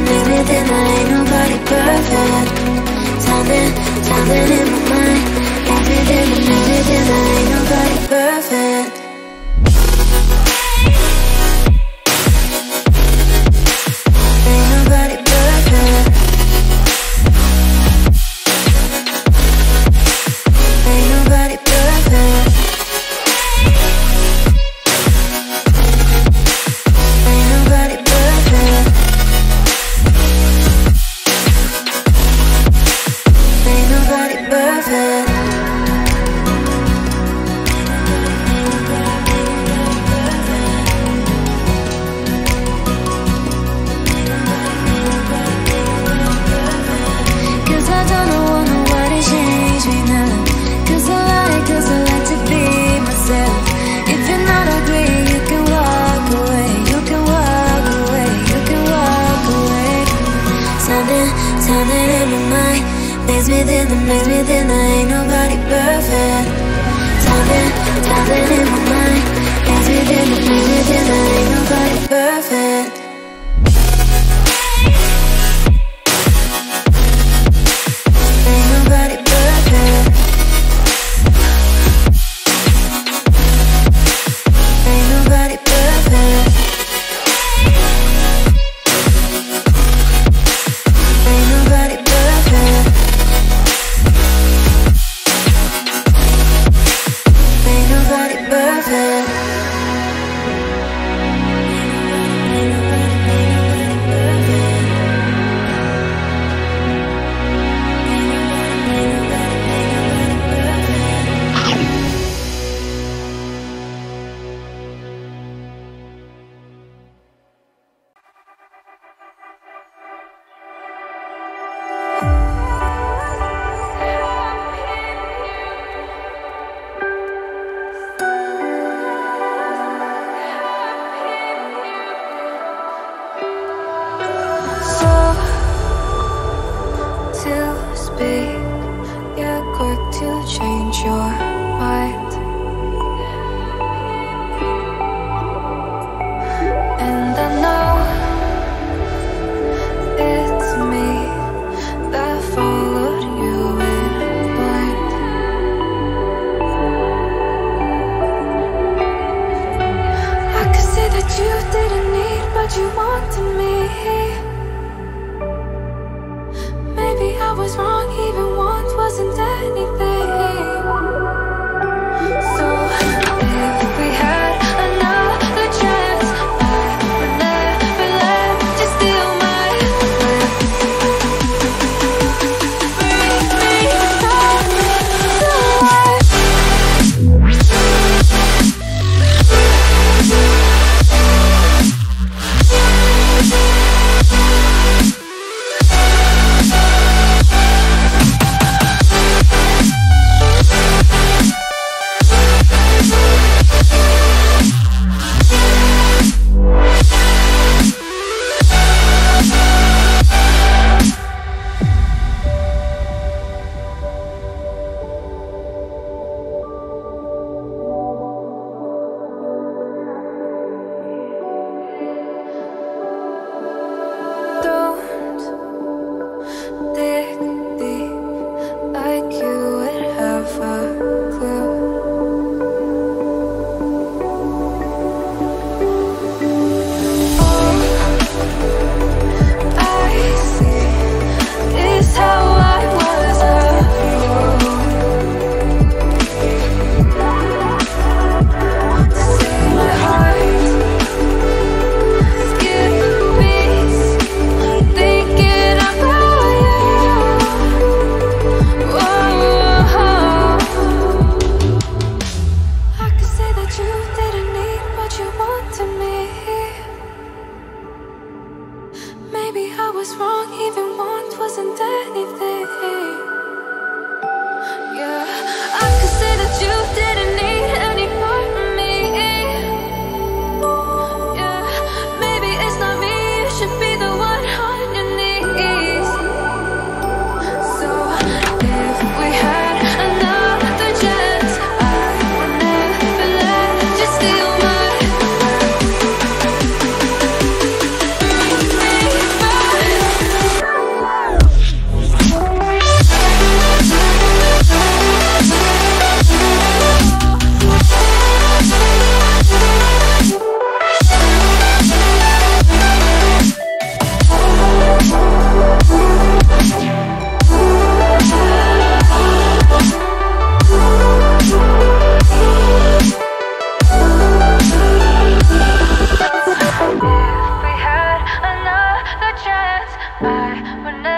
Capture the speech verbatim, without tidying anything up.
makes me think that ain't nobody perfect. Something, something in my mind makes me think, makes me think that ain't nobody perfect. Ain't nobody perfect. Ain't nobody perfect. Ain't nobody perfect. Ain't nobody perfect. Cause I don't know, want nobody change me now. Cause I like, cause I like to be myself. If you're not agree, you can walk away. You can walk away, you can walk away. Something, something in my mind makes me think, that makes me think that ain't nobody perfect. Something, something in my mind makes me think, that makes me think that ain't nobody perfect. Ain't nobody perfect. Ain't nobody perfect. Ain't nobody perfect. Ain't nobody perfect. I would never